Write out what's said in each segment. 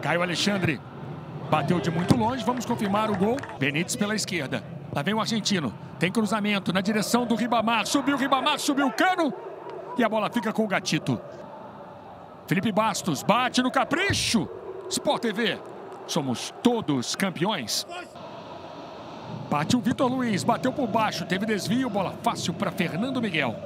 Caio Alexandre bateu de muito longe, vamos confirmar o gol. Benítez pela esquerda. Lá vem o argentino. Tem cruzamento na direção do Ribamar. Subiu o Ribamar, subiu o Cano. E a bola fica com o Gatito. Felipe Bastos bate no capricho. Sport TV. Somos todos campeões. Bate o Vitor Luiz. Bateu por baixo. Teve desvio. Bola fácil para Fernando Miguel.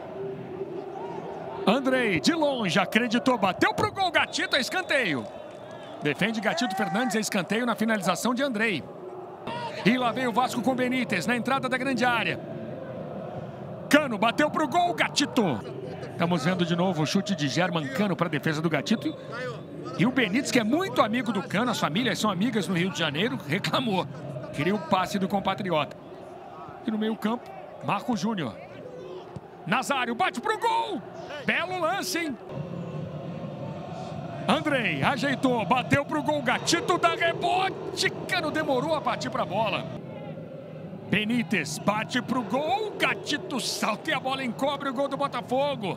Andrei, de longe, acreditou. Bateu pro gol. Gatito, é escanteio. Defende Gatito Fernandes, é escanteio na finalização de Andrei. E lá vem o Vasco com Benítez na entrada da grande área. Cano bateu pro gol, Gatito. Estamos vendo de novo o chute de German Cano para a defesa do Gatito. E o Benítez, que é muito amigo do Cano, as famílias são amigas no Rio de Janeiro, reclamou. Queria o passe do compatriota. E no meio campo, Marco Júnior. Nazário bate pro gol. Belo lance, hein? Andrei ajeitou, bateu pro gol, Gatito dá rebote, Cano demorou a partir pra bola. Benítez bate pro gol, Gatito salta e a bola encobre o gol do Botafogo.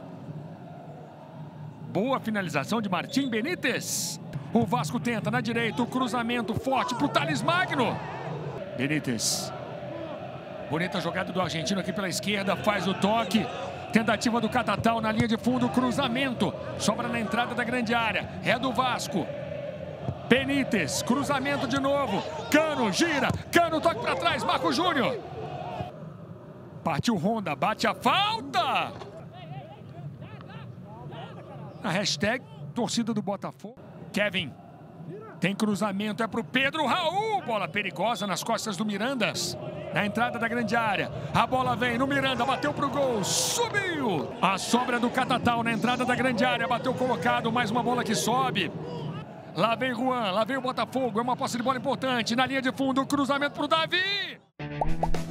Boa finalização de Martim Benítez. O Vasco tenta na direita, o cruzamento forte pro Thales Magno. Benítez. Bonita jogada do argentino aqui pela esquerda, faz o toque. Tentativa do Catatal na linha de fundo, cruzamento. Sobra na entrada da grande área. É do Vasco. Benítez, cruzamento de novo. Cano, gira. Cano, toque para trás. Marco Júnior. Partiu Honda, bate a falta. A hashtag torcida do Botafogo. Kevin. Tem cruzamento, é pro Pedro Raul. Bola perigosa nas costas do Mirandas. Na entrada da grande área, a bola vem no Miranda, bateu pro gol, subiu! A sobra do Catatal na entrada da grande área, bateu colocado, mais uma bola que sobe. Lá vem Juan, lá vem o Botafogo, é uma posse de bola importante, na linha de fundo, cruzamento pro Davi!